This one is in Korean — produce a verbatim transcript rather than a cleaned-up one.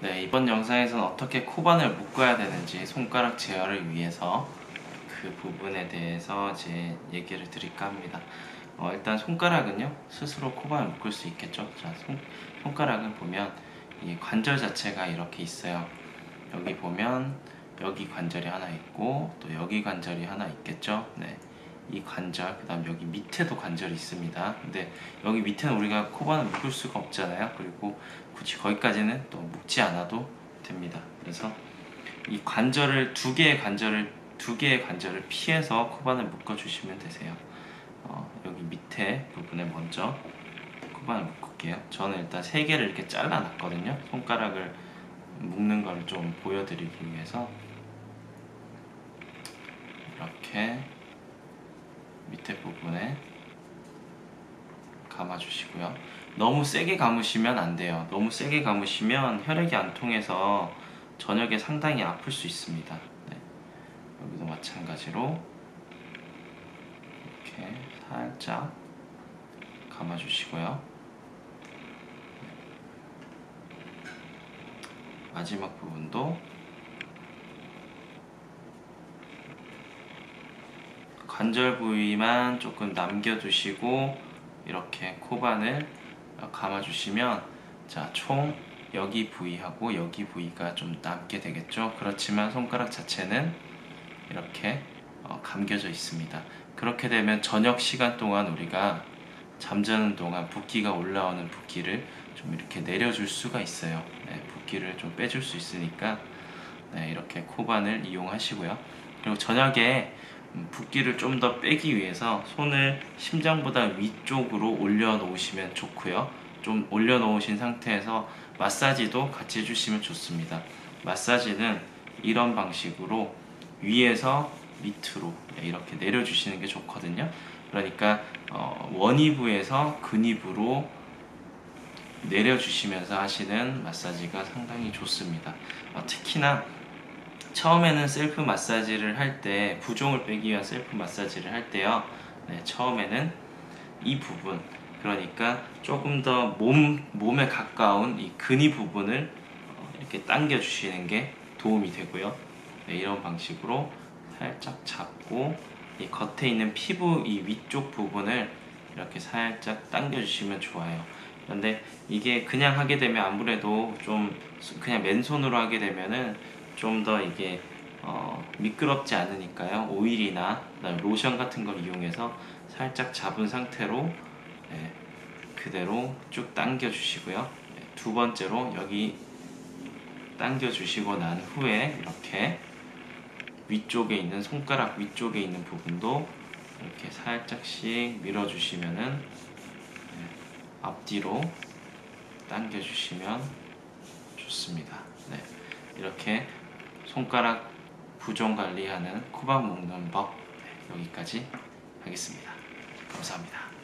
네, 이번 영상에서는 어떻게 코반을 묶어야 되는지 손가락 제어를 위해서 그 부분에 대해서 이제 얘기를 드릴까 합니다. 어, 일단 손가락은요 스스로 코반을 묶을 수 있겠죠. 자, 손, 손가락은 보면 이 관절 자체가 이렇게 있어요. 여기 보면 여기 관절이 하나 있고 또 여기 관절이 하나 있겠죠. 네, 이 관절, 그 다음 여기 밑에도 관절이 있습니다. 근데 여기 밑에는 우리가 코반을 묶을 수가 없잖아요. 그리고 굳이 거기까지는 또 묶지 않아도 됩니다. 그래서 이 관절을 두 개의 관절을 두 개의 관절을 피해서 코반을 묶어 주시면 되세요. 어, 여기 밑에 부분에 먼저 코반을 묶을게요. 저는 일단 세 개를 이렇게 잘라 놨거든요. 손가락을 묶는 걸 좀 보여드리기 위해서 이렇게 밑에 부분에 감아주시고요. 너무 세게 감으시면 안 돼요. 너무 세게 감으시면 혈액이 안 통해서 저녁에 상당히 아플 수 있습니다. 네. 여기도 마찬가지로 이렇게 살짝 감아주시고요. 마지막 부분도 관절 부위만 조금 남겨두시고 이렇게 코반을 감아주시면 자, 총 여기 부위하고 여기 부위가 좀 남게 되겠죠. 그렇지만 손가락 자체는 이렇게 어, 감겨져 있습니다. 그렇게 되면 저녁 시간 동안 우리가 잠자는 동안 붓기가 올라오는 붓기를 좀 이렇게 내려줄 수가 있어요. 네, 붓기를 좀 빼줄 수 있으니까 네, 이렇게 코반을 이용하시고요. 그리고 저녁에 붓기를 좀 더 빼기 위해서 손을 심장보다 위쪽으로 올려 놓으시면 좋고요. 좀 올려 놓으신 상태에서 마사지도 같이 해주시면 좋습니다. 마사지는 이런 방식으로 위에서 밑으로 이렇게 내려주시는 게 좋거든요. 그러니까 어, 원위부에서 근위부로 내려주시면서 하시는 마사지가 상당히 좋습니다. 어, 특히나 처음에는 셀프 마사지를 할 때, 부종을 빼기 위한 셀프 마사지를 할 때요, 네, 처음에는 이 부분, 그러니까 조금 더 몸, 몸에 가까운 이 근위 부분을 이렇게 당겨 주시는 게 도움이 되고요. 네, 이런 방식으로 살짝 잡고 이 겉에 있는 피부 이 위쪽 부분을 이렇게 살짝 당겨 주시면 좋아요. 그런데 이게 그냥 하게 되면 아무래도 좀 그냥 맨손으로 하게 되면은 좀 더 이게 어, 미끄럽지 않으니까요. 오일이나 로션 같은 걸 이용해서 살짝 잡은 상태로 네, 그대로 쭉 당겨 주시고요. 네, 두 번째로 여기 당겨 주시고 난 후에 이렇게 위쪽에 있는 손가락 위쪽에 있는 부분도 이렇게 살짝씩 밀어 주시면은 네, 앞뒤로 당겨 주시면 좋습니다. 네, 이렇게 손가락 부종 관리하는 코반 묶는 법 네, 여기까지 하겠습니다. 감사합니다.